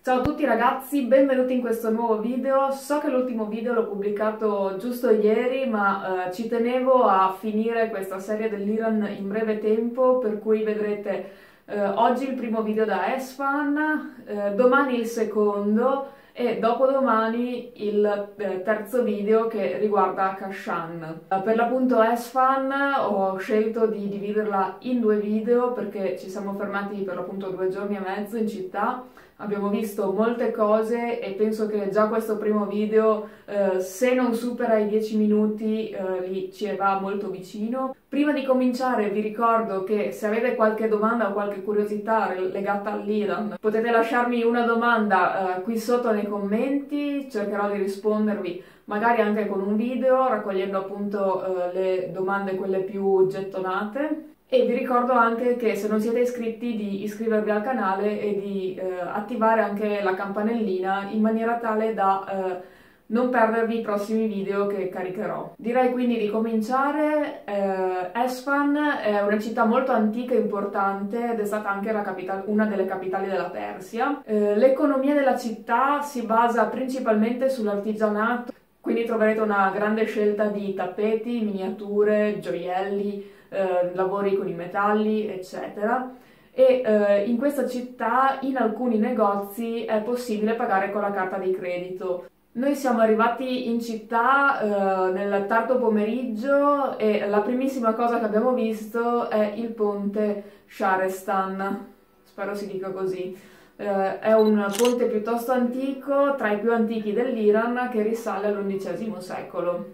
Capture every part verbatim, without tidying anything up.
Ciao a tutti ragazzi, benvenuti in questo nuovo video. So che l'ultimo video l'ho pubblicato giusto ieri, ma eh, ci tenevo a finire questa serie dell'Iran in breve tempo, per cui vedrete eh, oggi il primo video da Esfahan, eh, domani il secondo e dopodomani il eh, terzo video che riguarda Kashan. Eh, per l'appunto Esfahan ho scelto di dividerla in due video perché ci siamo fermati per l'appunto due giorni e mezzo in città. Abbiamo visto molte cose e penso che già questo primo video, eh, se non supera i dieci minuti, eh, lì ci va molto vicino. Prima di cominciare vi ricordo che se avete qualche domanda o qualche curiosità legata all'Iran, potete lasciarmi una domanda eh, qui sotto nei commenti, cercherò di rispondervi magari anche con un video, raccogliendo appunto eh, le domande quelle più gettonate. E vi ricordo anche che se non siete iscritti di iscrivervi al canale e di eh, attivare anche la campanellina in maniera tale da eh, non perdervi i prossimi video che caricherò. Direi quindi di cominciare. eh, Esfahan è una città molto antica e importante ed è stata anche la capitale, una delle capitali della Persia. Eh, l'economia della città si basa principalmente sull'artigianato, quindi troverete una grande scelta di tappeti, miniature, gioielli, Eh, lavori con i metalli, eccetera. E eh, in questa città in alcuni negozi è possibile pagare con la carta di credito. Noi siamo arrivati in città eh, nel tardo pomeriggio e la primissima cosa che abbiamo visto è il ponte Sharestan, spero si dica così. Eh, è un ponte piuttosto antico, tra i più antichi dell'Iran, che risale all'undicesimo secolo.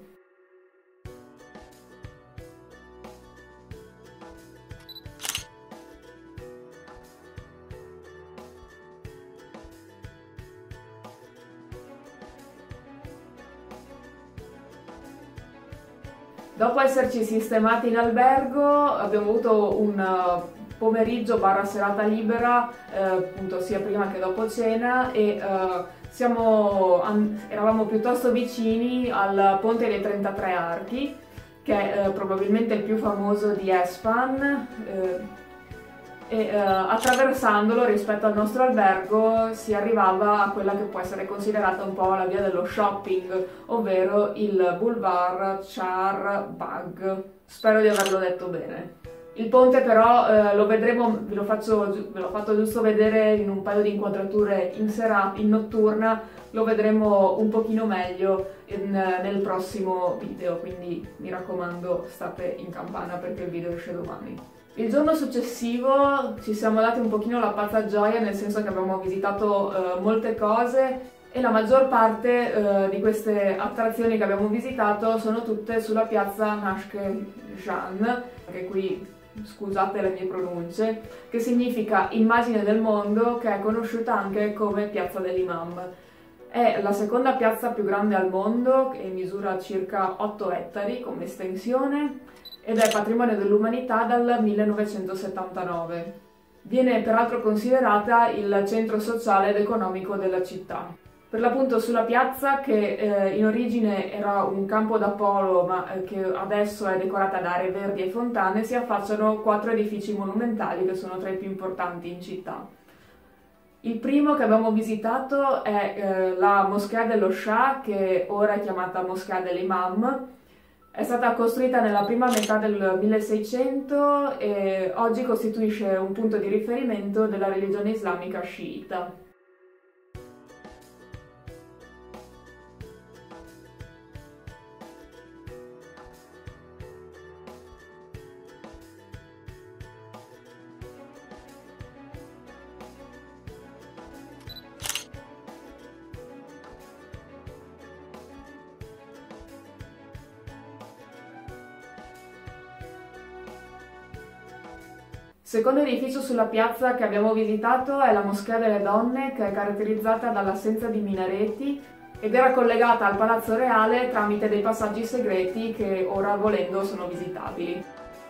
Dopo esserci sistemati in albergo abbiamo avuto un pomeriggio barra serata libera, eh, appunto sia prima che dopo cena, e eh, siamo, eravamo piuttosto vicini al ponte dei trentatré archi, che è eh, probabilmente il più famoso di Esfahan. Eh, e eh, attraversandolo rispetto al nostro albergo si arrivava a quella che può essere considerata un po' la via dello shopping, ovvero il Boulevard Char Bagh. Spero di averlo detto bene. Il ponte però eh, lo vedremo, ve lo, faccio, ve l'ho fatto giusto vedere in un paio di inquadrature in serata, in notturna, lo vedremo un pochino meglio in, nel prossimo video, quindi mi raccomando state in campana perché il video esce domani. Il giorno successivo ci siamo dati un pochino la pazza gioia, nel senso che abbiamo visitato eh, molte cose e la maggior parte eh, di queste attrazioni che abbiamo visitato sono tutte sulla piazza Nashkejan, che qui scusate le mie pronunce, che significa immagine del mondo, che è conosciuta anche come piazza dell'Imam. È la seconda piazza più grande al mondo e misura circa otto ettari come estensione, ed è patrimonio dell'umanità dal millenovecentosettantanove. Viene peraltro considerata il centro sociale ed economico della città. Per l'appunto sulla piazza, che eh, in origine era un campo da polo ma eh, che adesso è decorata da aree verdi e fontane, si affacciano quattro edifici monumentali che sono tra i più importanti in città. Il primo che abbiamo visitato è eh, la Moschea dello Shah, che ora è chiamata Moschea dell'Imam. È stata costruita nella prima metà del milleseicento e oggi costituisce un punto di riferimento della religione islamica sciita. Il secondo edificio sulla piazza che abbiamo visitato è la Moschea delle Donne, che è caratterizzata dall'assenza di minareti ed era collegata al Palazzo Reale tramite dei passaggi segreti che ora, volendo, sono visitabili.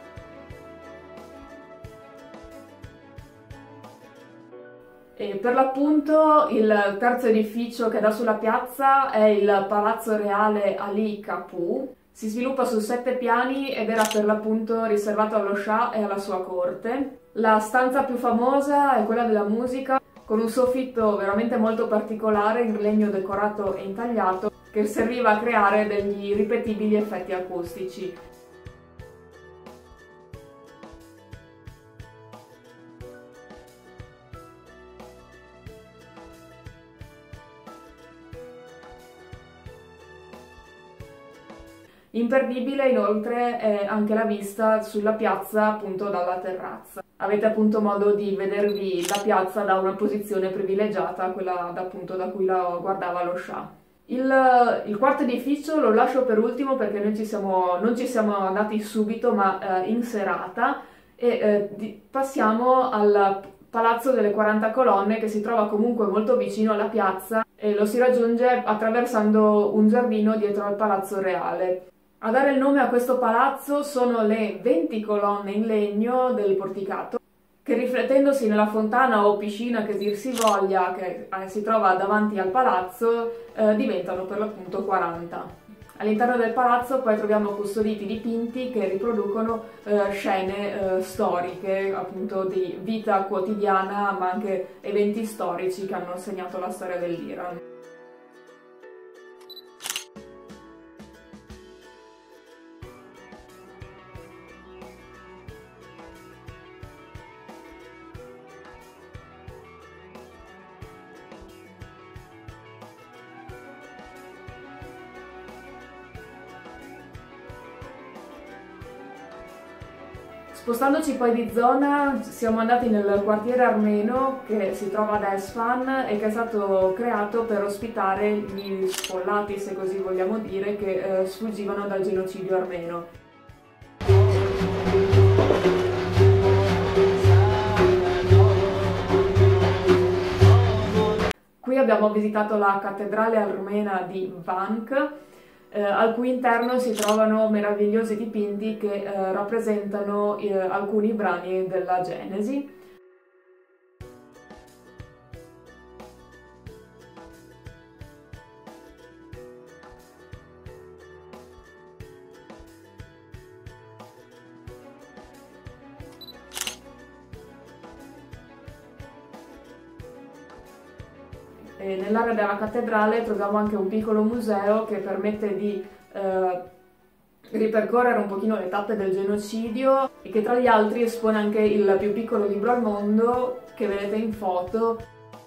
E per l'appunto il terzo edificio che dà sulla piazza è il Palazzo Reale Ali Qapu. Si sviluppa su sette piani ed era per l'appunto riservato allo Shah e alla sua corte. La stanza più famosa è quella della musica, con un soffitto veramente molto particolare in legno decorato e intagliato che serviva a creare degli ripetibili effetti acustici. Imperdibile inoltre è anche la vista sulla piazza appunto dalla terrazza. Avete appunto modo di vedervi la piazza da una posizione privilegiata, quella da, appunto da cui la guardava lo Shah. Il, il quarto edificio lo lascio per ultimo perché noi ci siamo, non ci siamo andati subito ma eh, in serata e eh, di, passiamo al Palazzo delle quaranta Colonne che si trova comunque molto vicino alla piazza e lo si raggiunge attraversando un giardino dietro al Palazzo Reale. A dare il nome a questo palazzo sono le venti colonne in legno del porticato che, riflettendosi nella fontana o piscina che dir si voglia che eh, si trova davanti al palazzo, eh, diventano per l'appunto quaranta. All'interno del palazzo poi troviamo custoditi dipinti che riproducono eh, scene eh, storiche, appunto di vita quotidiana, ma anche eventi storici che hanno segnato la storia dell'Iran. Spostandoci poi di zona siamo andati nel quartiere armeno che si trova ad Esfahan e che è stato creato per ospitare gli sfollati, se così vogliamo dire, che eh, sfuggivano dal genocidio armeno. Qui abbiamo visitato la cattedrale armena di Vank, Eh, al cui interno si trovano meravigliosi dipinti che eh, rappresentano eh, alcuni brani della Genesi. Nell'area della cattedrale troviamo anche un piccolo museo che permette di eh, ripercorrere un pochino le tappe del genocidio e che tra gli altri espone anche il più piccolo libro al mondo che vedete in foto.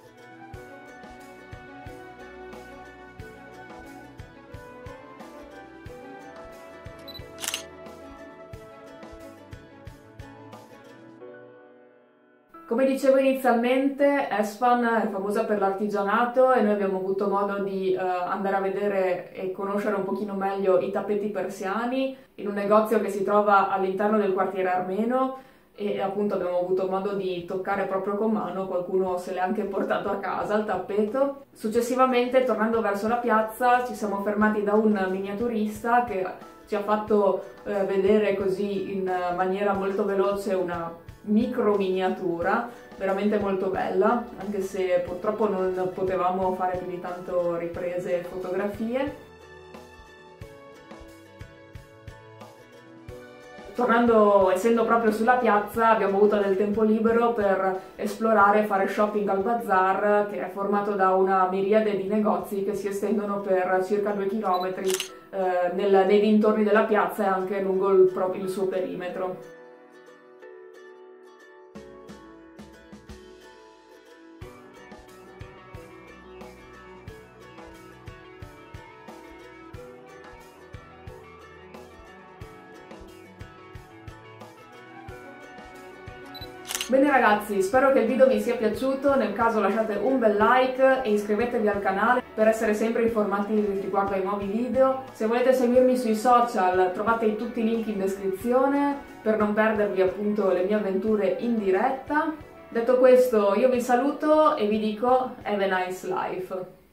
Come dicevo inizialmente, Esfahan è famosa per l'artigianato e noi abbiamo avuto modo di uh, andare a vedere e conoscere un pochino meglio i tappeti persiani in un negozio che si trova all'interno del quartiere armeno e appunto abbiamo avuto modo di toccare proprio con mano, qualcuno se l'è anche portato a casa il tappeto. Successivamente, tornando verso la piazza, ci siamo fermati da un miniaturista che ci ha fatto uh, vedere così in maniera molto veloce una micro miniatura veramente molto bella, anche se purtroppo non potevamo fare più di tanto riprese e fotografie. Tornando, essendo proprio sulla piazza, abbiamo avuto del tempo libero per esplorare e fare shopping al bazar, che è formato da una miriade di negozi che si estendono per circa due chilometri eh, nel, nei dintorni della piazza e anche lungo il, proprio il suo perimetro. Bene ragazzi, spero che il video vi sia piaciuto, nel caso lasciate un bel like e iscrivetevi al canale per essere sempre informati riguardo ai nuovi video. Se volete seguirmi sui social trovate tutti i link in descrizione per non perdervi appunto le mie avventure in diretta. Detto questo io vi saluto e vi dico have a nice life!